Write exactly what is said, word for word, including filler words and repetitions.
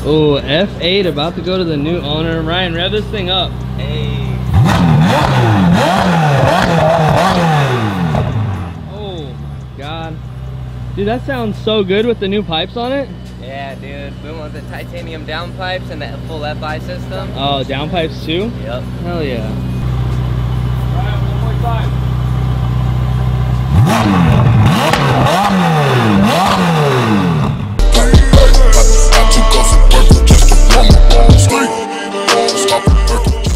Oh, F eight about to go to the new owner. Ryan, rev this thing up. Hey. Oh my god. Dude, that sounds so good with the new pipes on it. Yeah, dude. We want the titanium downpipes and the full F I system. Oh, downpipes too? Yep. Hell yeah. Ryan, one more time. I took off from work just to warm my balls. Stop